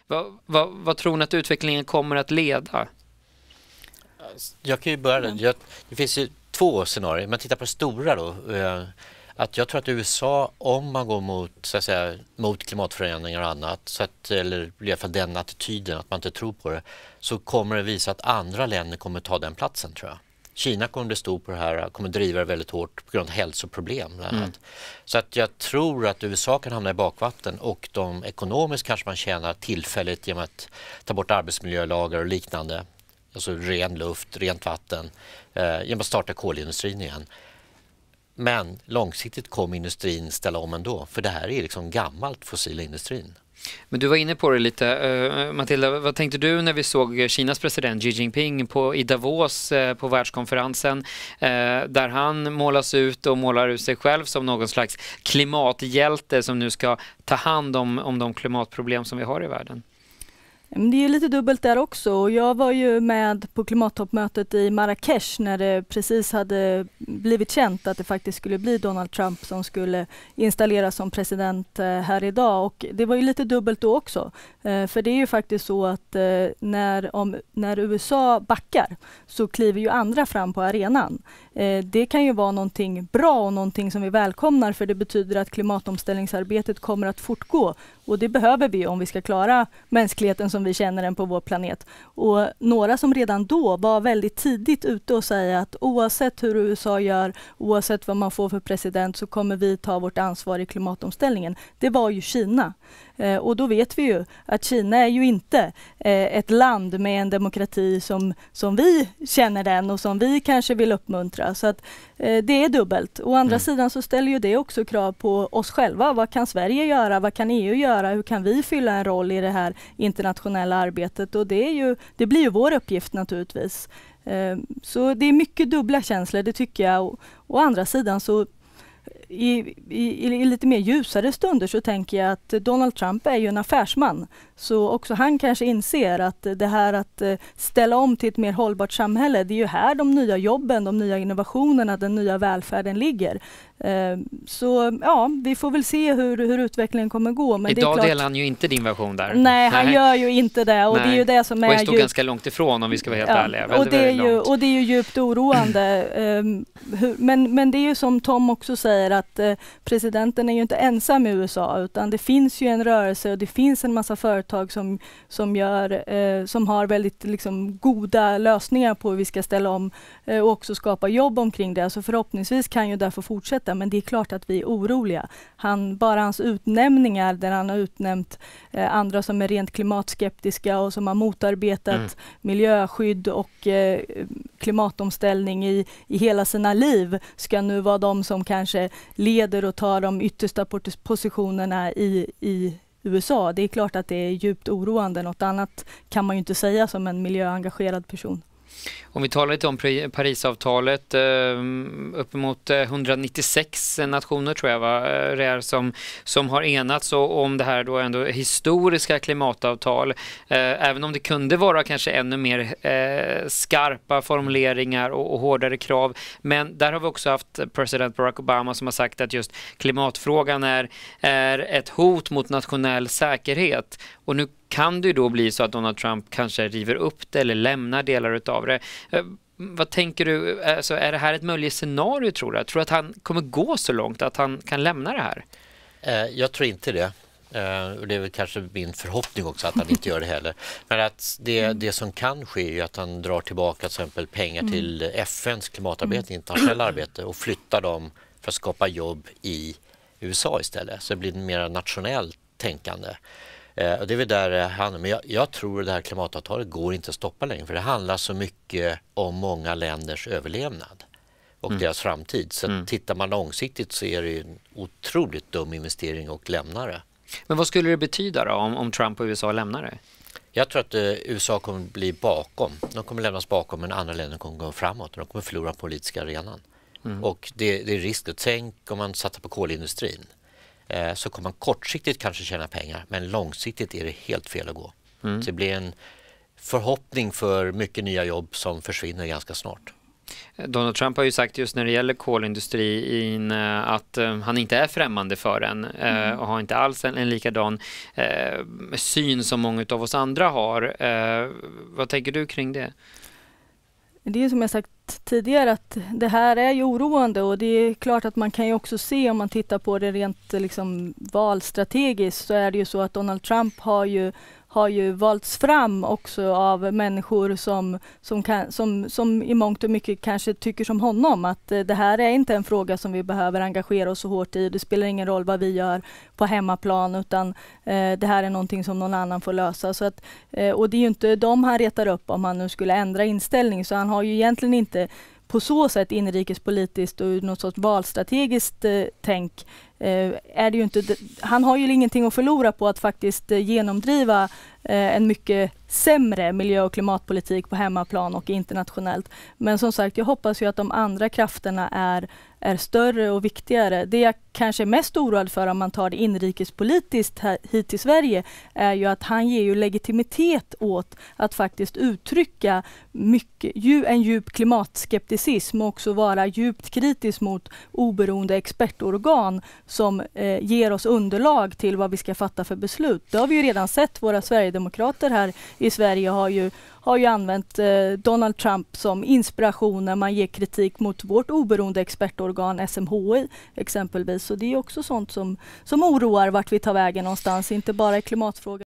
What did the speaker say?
Vad tror ni att utvecklingen kommer att leda? Jag kan ju börja. Det finns ju två scenarier. Man tittar på det stora då. Att jag tror att USA, om man går mot, så att säga, mot klimatförändringar och annat, eller i alla fall den attityden att man inte tror på det, så kommer det visa att andra länder kommer ta den platsen, tror jag. Kina kommer bli stor på det här, kommer driva det väldigt hårt på grund av hälsoproblem. Så att jag tror att USA kan hamna i bakvatten, och de ekonomiskt kanske man tjänar tillfälligt genom att ta bort arbetsmiljölagar och liknande. Alltså ren luft, rent vatten, genom att starta kolindustrin igen. Men långsiktigt kommer industrin ställa om ändå, för det här är liksom gammalt fossila industrin. Men du var inne på det lite. Matilda, vad tänkte du när vi såg Kinas president Xi Jinping i Davos på världskonferensen, där han målas ut och målar ut sig själv som någon slags klimathjälte som nu ska ta hand om de klimatproblem som vi har i världen? Det är ju lite dubbelt där också. Jag var ju med på klimattoppmötet i Marrakesh när det precis hade blivit känt att det faktiskt skulle bli Donald Trump som skulle installeras som president här idag. Och det var ju lite dubbelt då också. För det är ju faktiskt så att när USA backar så kliver ju andra fram på arenan. Det kan ju vara någonting bra och någonting som vi välkomnar, för det betyder att klimatomställningsarbetet kommer att fortgå. Och det behöver vi om vi ska klara mänskligheten som vi känner den på vår planet. Och några som redan då var väldigt tidigt ute och säga att oavsett hur USA gör, oavsett vad man får för president, så kommer vi ta vårt ansvar i klimatomställningen. Det var ju Kina. Och då vet vi ju att Kina är ju inte ett land med en demokrati som vi känner den och som vi kanske vill uppmuntra. Så att det är dubbelt. Å andra sidan så ställer ju det också krav på oss själva. Vad kan Sverige göra? Vad kan EU göra? Hur kan vi fylla en roll i det här internationella arbetet? Och det blir ju vår uppgift naturligtvis. Så det är mycket dubbla känslor, det tycker jag. Och å andra sidan så i lite mer ljusare stunder så tänker jag att Donald Trump är ju en affärsman. Så också han kanske inser att det här att ställa om till ett mer hållbart samhälle, det är ju här de nya jobben, de nya innovationerna, den nya välfärden ligger. Så ja, vi får väl se hur utvecklingen kommer gå. Men idag det är delar han ju inte din version där. Nej, han gör ju inte det. Och det är ju det som är och står ganska långt ifrån, om vi ska vara helt ärliga. Och det är ju djupt oroande. Men det är ju som Tom också säger, att presidenten är ju inte ensam i USA, utan det finns ju en rörelse och det finns en massa företag som har väldigt liksom goda lösningar på hur vi ska ställa om och också skapa jobb omkring det. Så förhoppningsvis kan ju därför fortsätta, men det är klart att vi är oroliga. Bara hans utnämningar, där han har utnämnt andra som är rent klimatskeptiska och som har motarbetat miljöskydd och klimatomställning i hela sina liv, ska nu vara de som kanske leder och tar de yttersta positionerna i USA. Det är klart att det är djupt oroande. Något annat kan man ju inte säga som en miljöengagerad person. Om vi talar lite om Parisavtalet, uppemot 196 nationer tror jag det är som har enats om det här då ändå historiska klimatavtal. Även om det kunde vara kanske ännu mer skarpa formuleringar och hårdare krav. Men där har vi också haft president Barack Obama som har sagt att just klimatfrågan är ett hot mot nationell säkerhet. Och nu kan det ju då bli så att Donald Trump kanske river upp det eller lämnar delar utav det. Vad tänker du? Alltså, är det här ett möjligt scenario, tror du? Tror du att han kommer gå så långt att han kan lämna det här? Jag tror inte det. Och det är väl kanske min förhoppning också att han inte gör det heller. Men att det som kan ske är att han drar tillbaka till exempel pengar till FNs klimatarbete, internationella arbete, och flyttar dem för att skapa jobb i USA istället. Så det blir mer nationellt tänkande. Och det är väl där men jag tror att det här klimatavtalet går inte att stoppa längre, för det handlar så mycket om många länders överlevnad och deras framtid. Så tittar man långsiktigt så är det en otroligt dum investering och lämna det. Men vad skulle det betyda då om Trump och USA lämnar det? Jag tror att USA kommer bli bakom. De kommer lämnas bakom, men andra länder kommer gå framåt. De kommer förlora politiska arenan. Och det är risken. Tänk om man satsar på kolindustrin. Så kommer man kortsiktigt kanske tjäna pengar, men långsiktigt är det helt fel att gå. Så det blir en förhoppning för mycket nya jobb som försvinner ganska snart. Donald Trump har ju sagt just när det gäller kolindustrin att han inte är främmande för den och har inte alls en likadan syn som många av oss andra har. Vad tänker du kring det? Det är som jag sagt tidigare att det här är ju oroande, och det är klart att man kan ju också se, om man tittar på det rent liksom valstrategiskt, så är det ju så att Donald Trump har ju valts fram också av människor som i mångt och mycket kanske tycker som honom, att det här är inte en fråga som vi behöver engagera oss så hårt i. Det spelar ingen roll vad vi gör på hemmaplan, utan det här är någonting som någon annan får lösa. Så att, och det är ju inte de han retar upp om han nu skulle ändra inställning, så han har ju egentligen inte på så sätt inrikespolitiskt och något sorts valstrategiskt tänk. Är det ju inte, han har ju ingenting att förlora på att faktiskt genomdriva en mycket sämre miljö- och klimatpolitik på hemmaplan och internationellt. Men som sagt, jag hoppas ju att de andra krafterna är större och viktigare. Det jag kanske är mest oroad för, om man tar det inrikespolitiskt hit till Sverige, är ju att han ger ju legitimitet åt att faktiskt uttrycka en djup klimatskepticism och också vara djupt kritisk mot oberoende expertorgan som ger oss underlag till vad vi ska fatta för beslut. Det har vi ju redan sett. Våra Sverigedemokrater här i Sverige har ju använt Donald Trump som inspiration när man ger kritik mot vårt oberoende expertorgan SMHI exempelvis. Så det är också sånt som oroar vart vi tar vägen någonstans, inte bara i klimatfrågan.